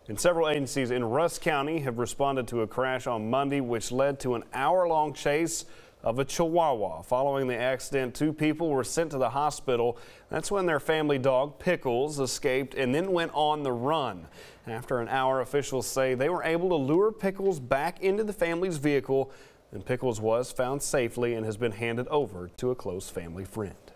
And several agencies in Rusk County have responded to a crash on Monday, which led to an hour-long chase of a chihuahua. Following the accident, 2 people were sent to the hospital. That's when their family dog, Pickles, escaped and then went on the run. After an hour, officials say they were able to lure Pickles back into the family's vehicle, and Pickles was found safely and has been handed over to a close family friend.